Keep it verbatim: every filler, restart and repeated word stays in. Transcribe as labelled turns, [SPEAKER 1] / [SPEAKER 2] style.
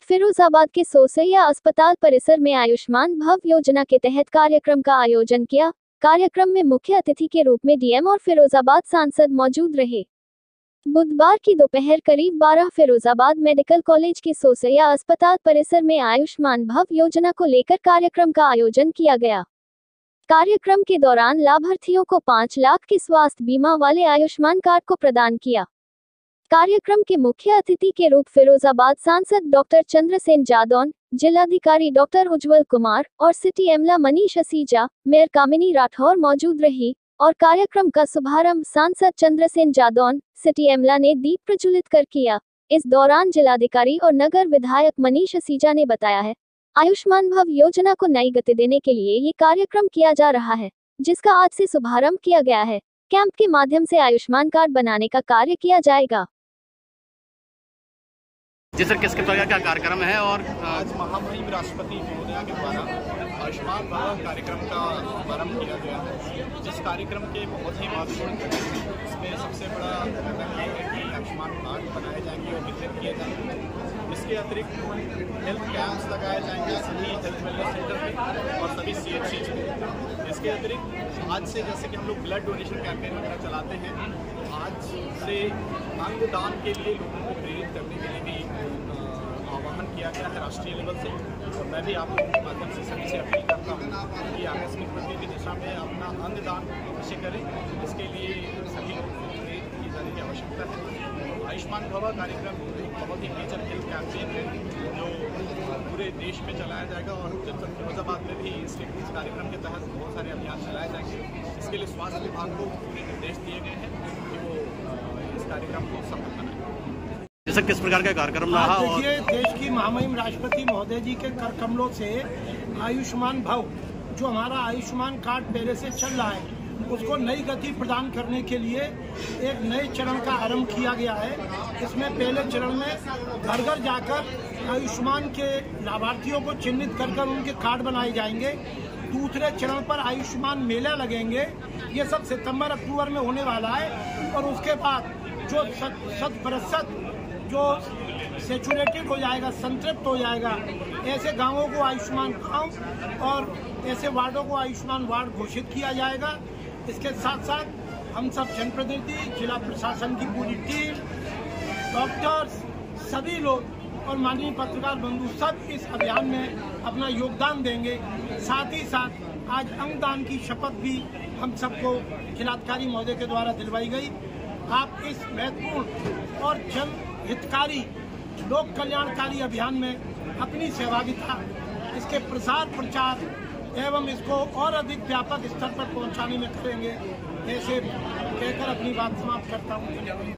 [SPEAKER 1] फिरोजाबाद के सोसैया अस्पताल परिसर में आयुष्मान भव योजना के तहत कार्यक्रम का आयोजन किया। कार्यक्रम में मुख्य अतिथि के रूप में डीएम और फिरोजाबाद सांसद मौजूद रहे। बुधवार की दोपहर करीब बारह फिरोजाबाद मेडिकल कॉलेज के सोसैया अस्पताल परिसर में आयुष्मान भव योजना को लेकर कार्यक्रम का आयोजन किया गया। कार्यक्रम के दौरान लाभार्थियों को पाँच लाख के स्वास्थ्य बीमा वाले आयुष्मान कार्ड को प्रदान किया। कार्यक्रम के मुख्य अतिथि के रूप फिरोजाबाद सांसद डॉक्टर चंद्रसेन जादौन, जिलाधिकारी डॉक्टर उज्जवल कुमार और city MLA Manish Asija, mayor Kamini Rathore मौजूद रही और कार्यक्रम का शुभारंभ सांसद चंद्रसेन जादौन, सिटी एमएलए ने दीप प्रज्वलित कर किया। इस दौरान जिलाधिकारी और नगर विधायक मनीष असीजा ने बताया है, आयुष्मान भव योजना को नई गति देने के लिए ये कार्यक्रम किया जा रहा है, जिसका आज से शुभारंभ किया गया है। कैंप के माध्यम से आयुष्मान कार्ड बनाने का कार्य किया जाएगा।
[SPEAKER 2] जी सर, किस प्रकार का कार्यक्रम है? और
[SPEAKER 3] आज महामहिम राष्ट्रपति महोदया के द्वारा आयुष्मान भव कार्यक्रम का शुभारंभ किया गया है, जिस कार्यक्रम के बहुत ही महत्वपूर्ण घटक हैं। इसमें सबसे बड़ा घटक ये है कि आयुष्मान कार्ड बनाए जाएंगे और वितरित किए जाएंगे। इसके अतिरिक्त हेल्थ कैंप्स लगाए जाएंगे सभी हेल्थ वेलनेस सेंटर पे और सभी सी एच सी में। इसके अतिरिक्त आज से जैसे कि हम लोग ब्लड डोनेशन कैंपेन वगैरह चलाते हैं, आज से अंगदान के लिए लोगों को प्रेरित करने के लिए भी आह्वान किया गया है राष्ट्रीय लेवल से। और मैं भी आप लोगों के माध्यम से सभी से अपील करता हूँ कि आकस्मिक मृत्यु की दिशा में अपना अंगदान अवश्य करें। इसके लिए सभी लोगों को प्रेरित किए जाने की आवश्यकता है। आयुष्मान भव कार्यक्रम एक बहुत ही मेजर हेल्थ कैंपेन है जो पूरे देश में चलाया जाएगा और फिरोजाबाद में भी इस कार्यक्रम के तहत बहुत सारे अभियान चलाए जाएंगे। इसके लिए स्वास्थ्य विभाग को पूरे निर्देश दिए गए हैं कि वो इस कार्यक्रम को सफल बनाए।
[SPEAKER 2] जैसा किस प्रकार का कार्यक्रम रहा? और
[SPEAKER 4] देखिए, देश की महामहिम राष्ट्रपति महोदय जी के कर कमलों से आयुष्मान भव, जो हमारा आयुष्मान कार्ड पहले से चल रहा है, उसको नई गति प्रदान करने के लिए एक नए चरण का आरंभ किया गया है। इसमें पहले चरण में घर घर जाकर आयुष्मान के लाभार्थियों को चिन्हित कर कर उनके कार्ड बनाए जाएंगे। दूसरे चरण पर आयुष्मान मेला लगेंगे। ये सब सितंबर अक्टूबर में होने वाला है और उसके बाद जो शत प्रतिशत जो सेचुरेटेड हो जाएगा, संतृप्त हो जाएगा, ऐसे गांवों को आयुष्मान गांव और ऐसे वार्डों को आयुष्मान वार्ड घोषित किया जाएगा। इसके साथ साथ हम सब जनप्रतिनिधि, जिला प्रशासन की पूरी टीम, डॉक्टर्स, सभी लोग और माननीय पत्रकार बंधु सब इस अभियान में अपना योगदान देंगे। साथ ही साथ आज अंगदान की शपथ भी हम सबको जिलाधिकारी महोदय के द्वारा दिलवाई गई। आप इस महत्वपूर्ण और जन हितकारी लोक कल्याणकारी अभियान में अपनी सहभागिता, इसके प्रसार प्रचार एवं इसको और अधिक व्यापक स्तर पर पहुंचाने में करेंगे। ऐसे कहकर अपनी बात समाप्त करता हूं।